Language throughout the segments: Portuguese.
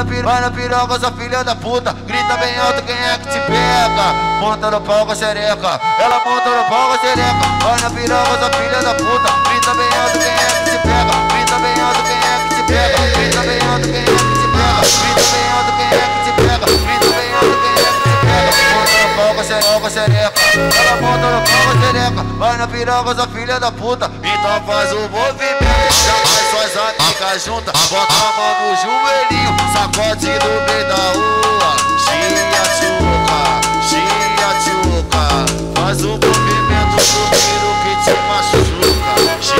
Vai na piroca, sua filha da puta. Grita bem alto, quem é que te pega? Monta no pau com a xereca. Ela monta no pau com a xereca. Vai na piroca, sua filha da puta. Grita bem alto, quem é que te pega? Grita bem alto, quem é que te pega? Grita bem alto, quem é que te pega? Grita bem alto, quem é que te pega? Grita bem alto, quem é que te pega? Monta no pau com a xereca. Ela monta no pau com a xereca. Vai na piroca, sua filha da puta. Então faz o movimento. Chama suas amigas juntas. Bota a mão no joelhinho. Sacode do meio da rua. Chia tchuca. Faz o movimento do tiro que te machuca.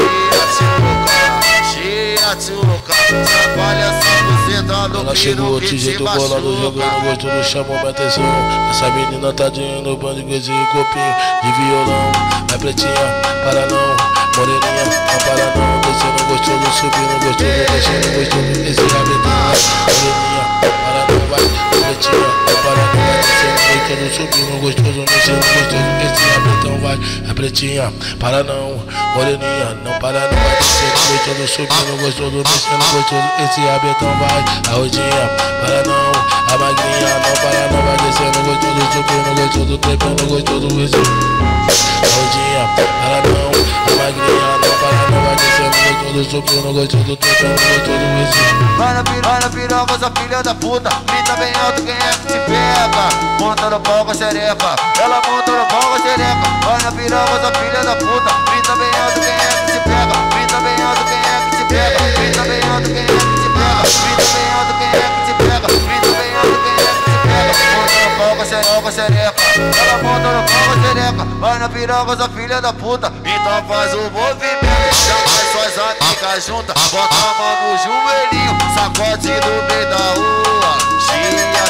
Chia tchuca. Trabalha só você tá no ela chegou de jeito bolado, jogando gosto no chão, minha atenção. Essa menina tá de no bando de coisinha e copinho de violão. Vai pretinha, para não, moreninha, não para não. Descendo gostoso, subindo gostoso, descendo gostoso. Esse rabetão vai, moreninha, para não, vai. Pretinha, não para não, vai. Descendo gostoso, subindo gostoso, descendo gostoso. Esse rabetão vai, a pretinha, para não, moreninha, não para não, vai. Descendo gostoso, subindo gostoso, descendo gostoso. Esse rabetão vai, a rodinha, para não, a magrinha, não para não, vai. Descendo gostoso, subindo gostoso, trepando gostoso. Esse a rodinha, para não, a magrinha, não para não, vai. Descendo gostoso, subindo gostoso, trepando gostoso. Esse vai na piroca, sua filha da puta. Grita bem alto, quem é que te pega? Monta no pau com a xereca. Ela monta no pau com a xereca. Vai na piroca, sua filha da puta. Grita bem alto, quem é que te pega? Grita bem alto, quem é que te pega? Grita bem alto, quem é que te pega? Grita bem alto, quem é que te pega? Grita bem alto, quem é que te pega? Monta no pau com a xereca. Ela monta no pau com a xereca. Vai na piroca, sua filha da puta. Então faz o movimento. Chama suas amigas juntas. Bota a mão no joelhinho. Sacode do meio da rua. Chia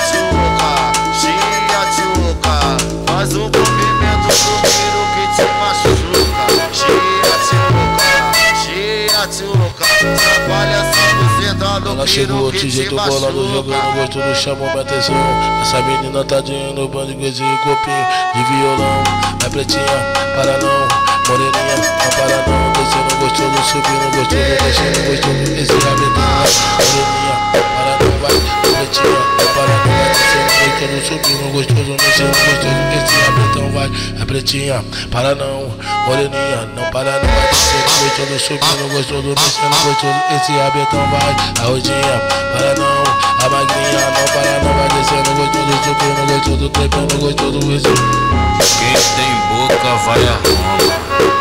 tchuca. Faz o movimento do tiro que te machuca. Chia tchuca. Trabalha só você tá no ela chegou de jeito bolado, jogando gosto no chão, minha atenção. Essa menina tá de no bando de coisinha e copinho de violão. Vai pretinha, para não, moreninha, não para não. Descendo gostoso, subindo gostoso, descendo gostoso. Esse rabetão vai, moreninha, para não, vai. Pretinha, não para não, vai. Descendo gostoso, subindo gostoso, descendo gostoso. Esse rabetão vai, a pretinha, para não, moreninha, não para não, vai. Descendo gostoso, subindo gostoso, descendo gostoso. Esse rabetão vai, a rodinha, para não, a magrinha, não para não, vai. Descendo gostoso, subindo gostoso, trepando gostoso. Esse quem tem boca vai a Roma.